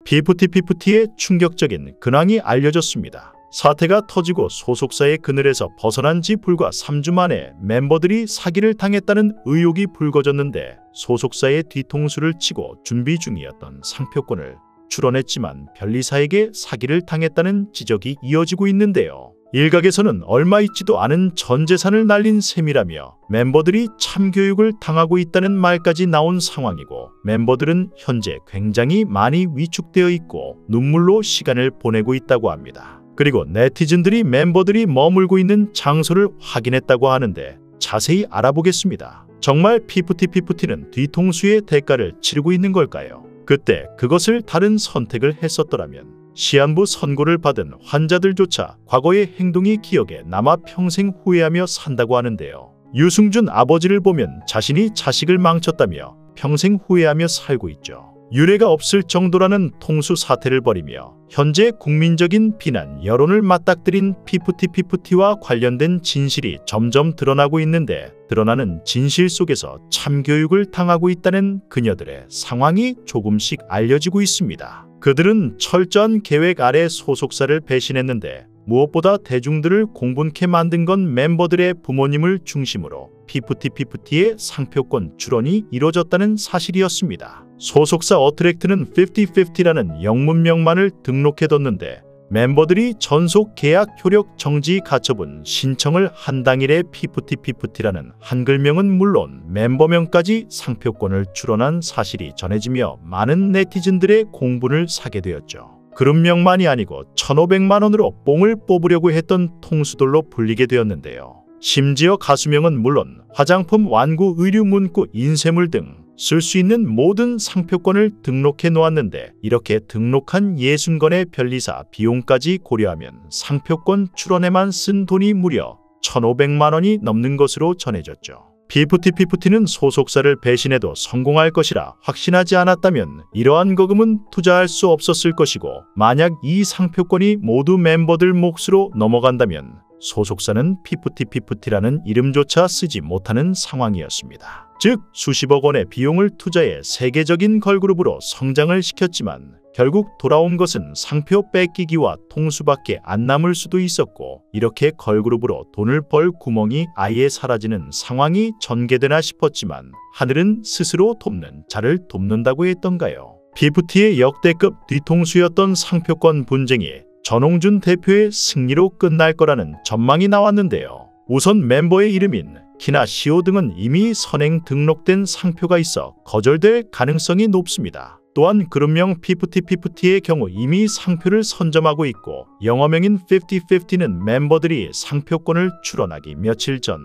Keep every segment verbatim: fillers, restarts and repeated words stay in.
피프티피프티의 충격적인 근황이 알려졌습니다. 사태가 터지고 소속사의 그늘에서 벗어난 지 불과 삼 주 만에 멤버들이 사기를 당했다는 의혹이 불거졌는데, 소속사의 뒤통수를 치고 준비 중이었던 상표권을 출원했지만 변리사에게 사기를 당했다는 지적이 이어지고 있는데요. 일각에서는 얼마 있지도 않은 전 재산을 날린 셈이라며 멤버들이 참교육을 당하고 있다는 말까지 나온 상황이고, 멤버들은 현재 굉장히 많이 위축되어 있고 눈물로 시간을 보내고 있다고 합니다. 그리고 네티즌들이 멤버들이 머물고 있는 장소를 확인했다고 하는데, 자세히 알아보겠습니다. 정말 피프티피프티는 뒤통수의 대가를 치르고 있는 걸까요? 그때 그것을 다른 선택을 했었더라면 시한부 선고를 받은 환자들조차 과거의 행동이 기억에 남아 평생 후회하며 산다고 하는데요. 유승준 아버지를 보면 자신이 자식을 망쳤다며 평생 후회하며 살고 있죠. 유례가 없을 정도라는 통수 사태를 벌이며 현재 국민적인 비난 여론을 맞닥뜨린 피프티피프티와 관련된 진실이 점점 드러나고 있는데, 드러나는 진실 속에서 참교육을 당하고 있다는 그녀들의 상황이 조금씩 알려지고 있습니다. 그들은 철저한 계획 아래 소속사를 배신했는데, 무엇보다 대중들을 공분케 만든 건 멤버들의 부모님을 중심으로 피프티피프티의 상표권 출원이 이뤄졌다는 사실이었습니다. 소속사 어트랙트는 피프티피프티라는 영문명만을 등록해뒀는데, 멤버들이 전속 계약 효력 정지 가처분 신청을 한 당일에 피프티피프티라는 한글명은 물론 멤버명까지 상표권을 출원한 사실이 전해지며 많은 네티즌들의 공분을 사게 되었죠. 그룹명만이 아니고 천오백만 원으로 뽕을 뽑으려고 했던 통수들로 불리게 되었는데요. 심지어 가수명은 물론 화장품, 완구, 의류, 문구, 인쇄물 등 쓸 수 있는 모든 상표권을 등록해 놓았는데, 이렇게 등록한 예순 건의 변리사 비용까지 고려하면 상표권 출원에만 쓴 돈이 무려 천오백만 원이 넘는 것으로 전해졌죠. 피프티피프티는 소속사를 배신해도 성공할 것이라 확신하지 않았다면 이러한 거금은 투자할 수 없었을 것이고, 만약 이 상표권이 모두 멤버들 몫으로 넘어간다면 소속사는 피프티피프티라는 이름조차 쓰지 못하는 상황이었습니다. 즉 수십억 원의 비용을 투자해 세계적인 걸그룹으로 성장을 시켰지만 결국 돌아온 것은 상표 뺏기기와 통수밖에 안 남을 수도 있었고, 이렇게 걸그룹으로 돈을 벌 구멍이 아예 사라지는 상황이 전개되나 싶었지만 하늘은 스스로 돕는 자를 돕는다고 했던가요? 피프티의 역대급 뒤통수였던 상표권 분쟁이 전홍준 대표의 승리로 끝날 거라는 전망이 나왔는데요. 우선 멤버의 이름인 키나 시오 등은 이미 선행 등록된 상표가 있어 거절될 가능성이 높습니다. 또한 그룹명 피프티피프티의 경우 이미 상표를 선점하고 있고, 영어명인 피프티피프티는 멤버들이 상표권을 출원하기 며칠 전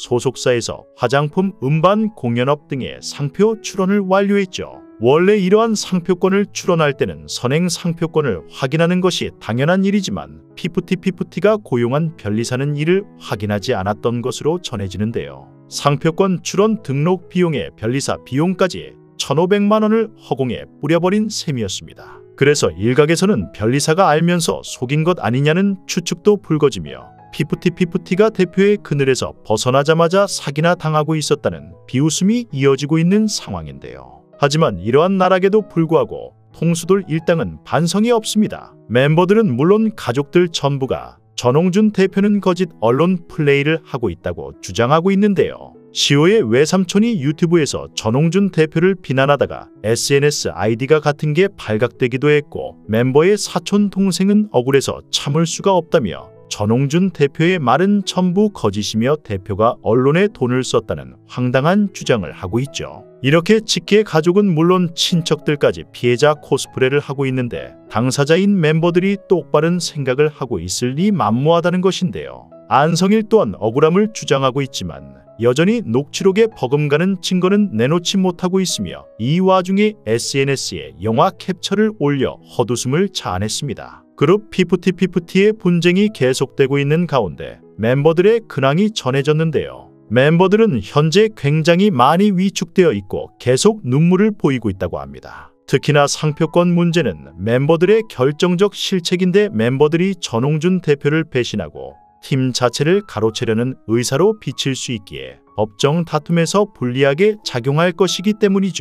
소속사에서 화장품, 음반, 공연업 등의 상표 출원을 완료했죠. 원래 이러한 상표권을 출원할 때는 선행 상표권을 확인하는 것이 당연한 일이지만 피프티피프티가 고용한 변리사는 이를 확인하지 않았던 것으로 전해지는데요. 상표권 출원 등록 비용에 변리사 비용까지 천오백만 원을 허공에 뿌려버린 셈이었습니다. 그래서 일각에서는 변리사가 알면서 속인 것 아니냐는 추측도 불거지며 피프티피프티가 대표의 그늘에서 벗어나자마자 사기나 당하고 있었다는 비웃음이 이어지고 있는 상황인데요. 하지만 이러한 나락에도 불구하고 통수들 일당은 반성이 없습니다. 멤버들은 물론 가족들 전부가 전홍준 대표는 거짓 언론 플레이를 하고 있다고 주장하고 있는데요. 시오의 외삼촌이 유튜브에서 전홍준 대표를 비난하다가 에스엔에스 아이디가 같은 게 발각되기도 했고, 멤버의 사촌 동생은 억울해서 참을 수가 없다며 전홍준 대표의 말은 전부 거짓이며 대표가 언론에 돈을 썼다는 황당한 주장을 하고 있죠. 이렇게 직계 가족은 물론 친척들까지 피해자 코스프레를 하고 있는데, 당사자인 멤버들이 똑바른 생각을 하고 있을 리 만무하다는 것인데요. 안성일 또한 억울함을 주장하고 있지만 여전히 녹취록에 버금가는 증거는 내놓지 못하고 있으며, 이 와중에 에스엔에스에 영화 캡처를 올려 헛웃음을 자아냈습니다. 그룹 피프티피프티의 분쟁이 계속되고 있는 가운데 멤버들의 근황이 전해졌는데요. 멤버들은 현재 굉장히 많이 위축되어 있고 계속 눈물을 보이고 있다고 합니다. 특히나 상표권 문제는 멤버들의 결정적 실책인데, 멤버들이 전홍준 대표를 배신하고 팀 자체를 가로채려는 의사로 비칠 수 있기에 법정 다툼에서 불리하게 작용할 것이기 때문이죠.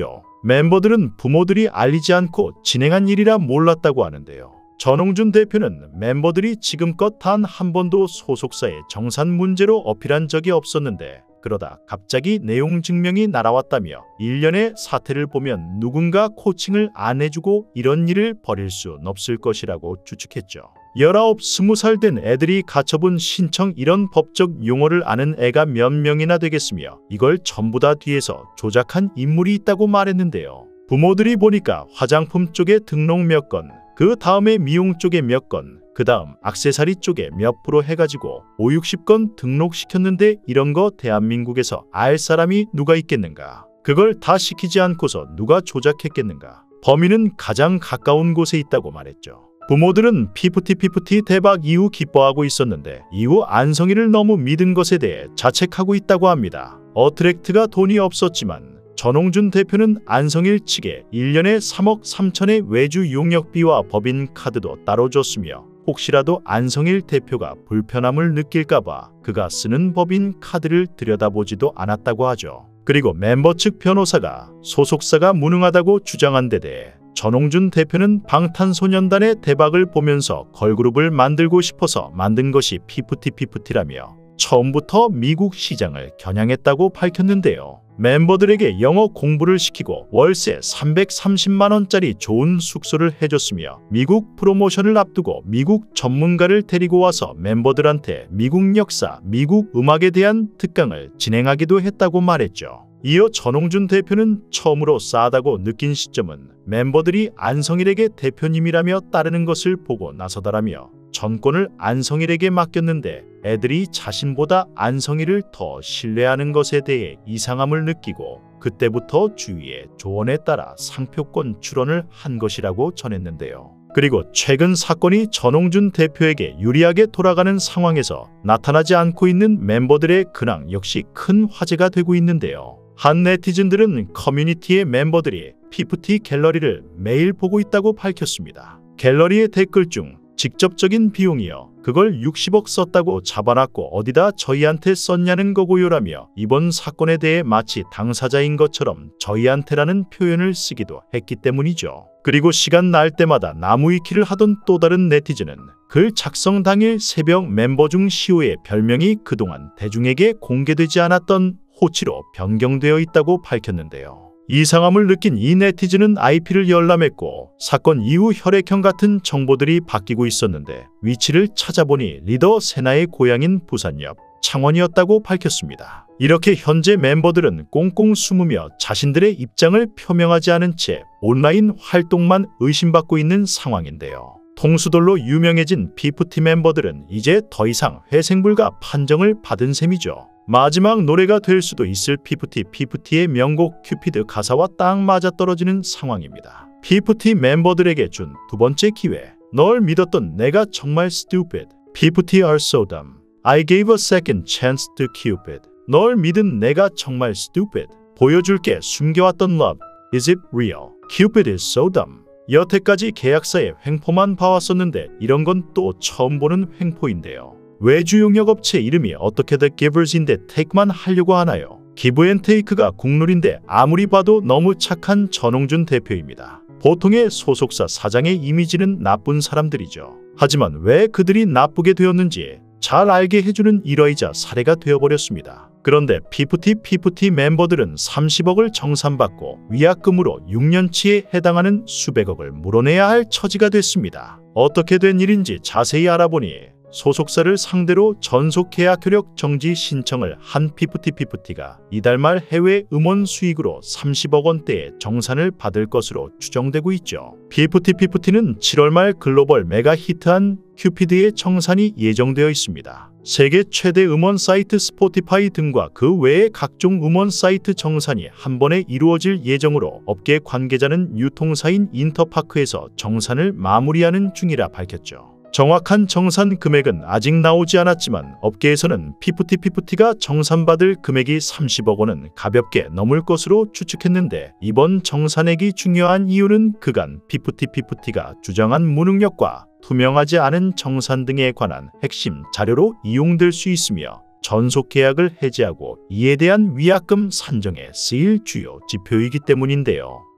멤버들은 부모들이 알리지 않고 진행한 일이라 몰랐다고 하는데요. 전홍준 대표는 멤버들이 지금껏 단 한 번도 소속사의 정산 문제로 어필한 적이 없었는데 그러다 갑자기 내용 증명이 날아왔다며 일련의 사태를 보면 누군가 코칭을 안 해주고 이런 일을 벌일 순 없을 것이라고 추측했죠. 열아홉, 스무 살 된 애들이 가처분 신청 이런 법적 용어를 아는 애가 몇 명이나 되겠으며 이걸 전부 다 뒤에서 조작한 인물이 있다고 말했는데요. 부모들이 보니까 화장품 쪽에 등록 몇 건, 그 다음에 미용 쪽에 몇 건, 그 다음 액세서리 쪽에 몇 프로 해가지고 오육십 건 등록시켰는데 이런 거 대한민국에서 알 사람이 누가 있겠는가? 그걸 다 시키지 않고서 누가 조작했겠는가? 범인은 가장 가까운 곳에 있다고 말했죠. 부모들은 피프티 피프티 대박 이후 기뻐하고 있었는데 이후 안성희를 너무 믿은 것에 대해 자책하고 있다고 합니다. 어트랙트가 돈이 없었지만 전홍준 대표는 안성일 측에 일 년에 삼억 삼천의 외주 용역비와 법인 카드도 따로 줬으며 혹시라도 안성일 대표가 불편함을 느낄까봐 그가 쓰는 법인 카드를 들여다보지도 않았다고 하죠. 그리고 멤버 측 변호사가 소속사가 무능하다고 주장한 데 대해 전홍준 대표는 방탄소년단의 대박을 보면서 걸그룹을 만들고 싶어서 만든 것이 피프티 피프티라며 처음부터 미국 시장을 겨냥했다고 밝혔는데요. 멤버들에게 영어 공부를 시키고 월세 삼백삼십만 원짜리 좋은 숙소를 해줬으며 미국 프로모션을 앞두고 미국 전문가를 데리고 와서 멤버들한테 미국 역사, 미국 음악에 대한 특강을 진행하기도 했다고 말했죠. 이어 전홍준 대표는 처음으로 싸다고 느낀 시점은 멤버들이 안성일에게 대표님이라며 따르는 것을 보고 나서다라며 전권을 안성일에게 맡겼는데 애들이 자신보다 안성일을 더 신뢰하는 것에 대해 이상함을 느끼고 그때부터 주위의 조언에 따라 상표권 출원을 한 것이라고 전했는데요. 그리고 최근 사건이 전홍준 대표에게 유리하게 돌아가는 상황에서 나타나지 않고 있는 멤버들의 근황 역시 큰 화제가 되고 있는데요. 한 네티즌들은 커뮤니티의 멤버들이 피프티 갤러리를 매일 보고 있다고 밝혔습니다. 갤러리의 댓글 중 직접적인 비용이요. 그걸 육십억 썼다고 잡아놨고 어디다 저희한테 썼냐는 거고요라며 이번 사건에 대해 마치 당사자인 것처럼 저희한테라는 표현을 쓰기도 했기 때문이죠. 그리고 시간 날 때마다 나무위키를 하던 또 다른 네티즌은 글 작성 당일 새벽 멤버 중 시호의 별명이 그동안 대중에게 공개되지 않았던 호치로 변경되어 있다고 밝혔는데요. 이상함을 느낀 이 네티즌은 아이피를 열람했고 사건 이후 혈액형 같은 정보들이 바뀌고 있었는데 위치를 찾아보니 리더 세나의 고향인 부산 옆 창원이었다고 밝혔습니다. 이렇게 현재 멤버들은 꽁꽁 숨으며 자신들의 입장을 표명하지 않은 채 온라인 활동만 의심받고 있는 상황인데요. 통수돌로 유명해진 피프티 멤버들은 이제 더 이상 회생불가 판정을 받은 셈이죠. 마지막 노래가 될 수도 있을 피프티 피프티의 명곡 큐피드 가사와 딱 맞아떨어지는 상황입니다. 피프티 멤버들에게 준 두 번째 기회. 널 믿었던 내가 정말 stupid. 피프티 are so dumb. I gave a second chance to Cupid. 널 믿은 내가 정말 stupid. 보여줄게 숨겨왔던 love. Is it real? Cupid is so dumb. 여태까지 계약사의 횡포만 봐왔었는데 이런 건 또 처음 보는 횡포인데요. 외주 용역업체 이름이 어떻게 The Givers인데 Take만 하려고 하나요? 기브앤테이크가 국룰인데 아무리 봐도 너무 착한 전홍준 대표입니다. 보통의 소속사 사장의 이미지는 나쁜 사람들이죠. 하지만 왜 그들이 나쁘게 되었는지 잘 알게 해주는 일화이자 사례가 되어버렸습니다. 그런데 피프티 피프티 멤버들은 삼십억을 정산받고 위약금으로 육 년치에 해당하는 수백억을 물어내야 할 처지가 됐습니다. 어떻게 된 일인지 자세히 알아보니 소속사를 상대로 전속 계약 효력 정지 신청을 한 피프티 피프티가 이달 말 해외 음원 수익으로 삼십억 원대의 정산을 받을 것으로 추정되고 있죠. 피프티 피프티는 칠월 말 글로벌 메가 히트한 큐피드의 정산이 예정되어 있습니다. 세계 최대 음원 사이트 스포티파이 등과 그 외의 각종 음원 사이트 정산이 한 번에 이루어질 예정으로 업계 관계자는 유통사인 인터파크에서 정산을 마무리하는 중이라 밝혔죠. 정확한 정산 금액은 아직 나오지 않았지만 업계에서는 피프티 피프티가 정산받을 금액이 삼십억 원은 가볍게 넘을 것으로 추측했는데 이번 정산액이 중요한 이유는 그간 피프티 피프티가 주장한 무능력과 투명하지 않은 정산 등에 관한 핵심 자료로 이용될 수 있으며 전속 계약을 해지하고 이에 대한 위약금 산정에 쓰일 주요 지표이기 때문인데요.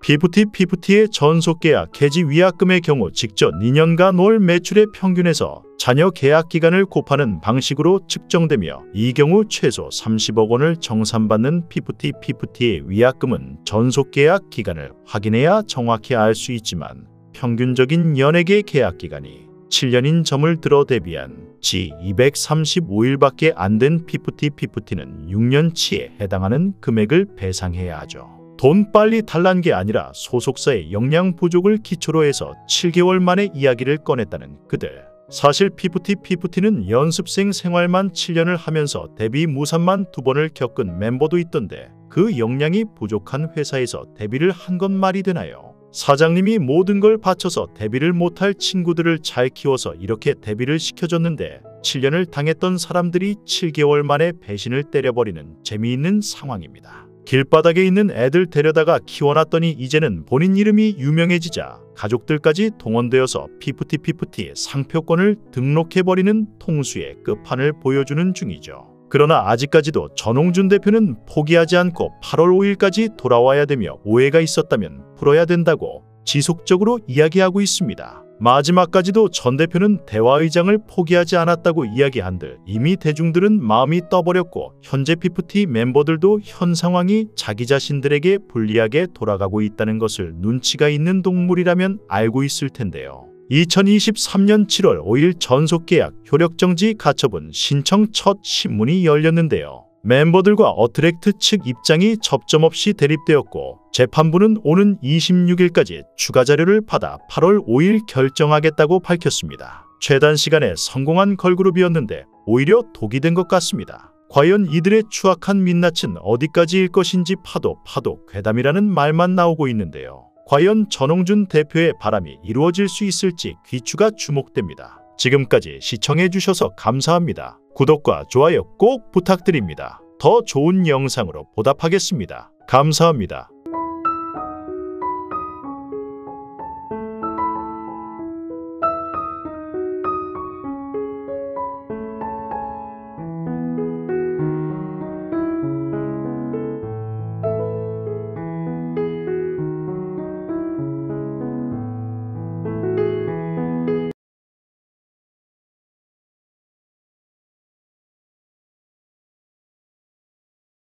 피프티 피프티의 전속계약 해지 위약금의 경우 직전 이 년간 월 매출의 평균에서 잔여 계약 기간을 곱하는 방식으로 측정되며 이 경우 최소 삼십억 원을 정산받는 피프티 피프티의 위약금은 전속계약 기간을 확인해야 정확히 알 수 있지만 평균적인 연회계 계약 기간이 칠 년인 점을 들어 대비한 지 이백삼십오 일밖에 안 된 피프티 피프티는 육 년치에 해당하는 금액을 배상해야 하죠. 돈 빨리 달란 게 아니라 소속사의 역량 부족을 기초로 해서 칠 개월 만에 이야기를 꺼냈다는 그들. 사실 피프티 피프티는 연습생 생활만 칠 년을 하면서 데뷔 무산만 두 번을 겪은 멤버도 있던데 그 역량이 부족한 회사에서 데뷔를 한 건 말이 되나요? 사장님이 모든 걸 바쳐서 데뷔를 못할 친구들을 잘 키워서 이렇게 데뷔를 시켜줬는데 칠 년을 당했던 사람들이 칠 개월 만에 배신을 때려버리는 재미있는 상황입니다. 길바닥에 있는 애들 데려다가 키워놨더니 이제는 본인 이름이 유명해지자 가족들까지 동원되어서 피프티 피프티 상표권을 등록해버리는 통수의 끝판을 보여주는 중이죠. 그러나 아직까지도 전홍준 대표는 포기하지 않고 팔월 오일까지 돌아와야 되며 오해가 있었다면 풀어야 된다고 지속적으로 이야기하고 있습니다. 마지막까지도 전 대표는 대화의장을 포기하지 않았다고 이야기한들 이미 대중들은 마음이 떠버렸고 현재 피프티 멤버들도 현 상황이 자기 자신들에게 불리하게 돌아가고 있다는 것을 눈치가 있는 동물이라면 알고 있을 텐데요. 이천이십삼 년 칠월 오일 전속계약 효력정지 가처분 신청 첫 신문이 열렸는데요. 멤버들과 어트랙트 측 입장이 접점없이 대립되었고 재판부는 오는 이십육 일까지 추가 자료를 받아 팔월 오일 결정하겠다고 밝혔습니다. 최단 시간에 성공한 걸그룹이었는데 오히려 독이 된 것 같습니다. 과연 이들의 추악한 민낯은 어디까지일 것인지 파도 파도 괴담이라는 말만 나오고 있는데요. 과연 전홍준 대표의 바람이 이루어질 수 있을지 귀추가 주목됩니다. 지금까지 시청해주셔서 감사합니다. 구독과 좋아요 꼭 부탁드립니다. 더 좋은 영상으로 보답하겠습니다. 감사합니다.